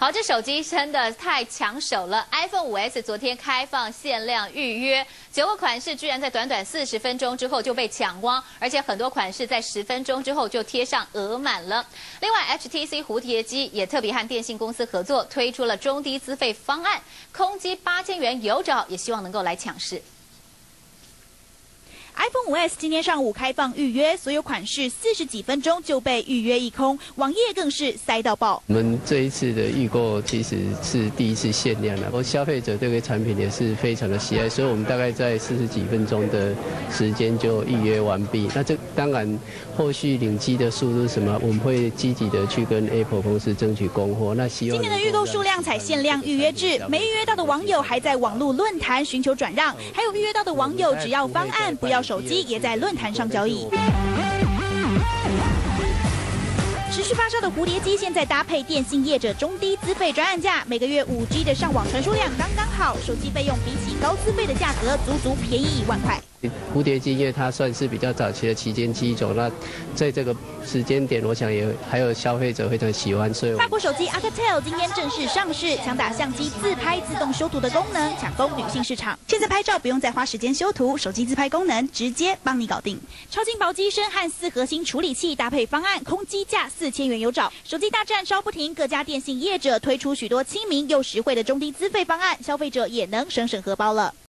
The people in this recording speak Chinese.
好，这手机真的太抢手了。iPhone 5S 昨天开放限量预约，9个款式居然在短短40分钟之后就被抢光，而且很多款式在10分钟之后就贴上额满了。另外 ，HTC 蝴蝶机也特别和电信公司合作，推出了中低资费方案，空机8000元有找，也希望能够来抢市。 iPhone 5S 今天上午开放预约，所有款式40几分钟就被预约一空，网页更是塞到爆。 我们这一次的预购其实是第一次限量了，消费者对这个产品也是非常的喜爱，所以我们大概在40几分钟的时间就预约完毕。那这当然后续领机的速度什么，我们会积极的去跟 Apple 公司争取供货。那希望今年的预购数量采限量预约制，没预约到的网友还在网络论坛寻求转让，还有预约到的网友只要方案不要手机，也在论坛上交易。持续发烧的蝴蝶机，现在搭配电信业者中低资费专案价，每个月5G 的上网传输量刚刚好，手机费用比起高资费的价格，足足便宜1万块。 蝴蝶机因为它算是比较早期的旗舰机种，那在这个时间点，我想也还有消费者非常喜欢，所以法国手机 Alcatel 今天正式上市，强打相机自拍自动修图的功能，抢攻女性市场。现在拍照不用再花时间修图，手机自拍功能直接帮你搞定。超轻薄机身和4核心处理器搭配方案，空机价4000元有找。手机大战烧不停，各家电信业者推出许多亲民又实惠的中低资费方案，消费者也能省省荷包了。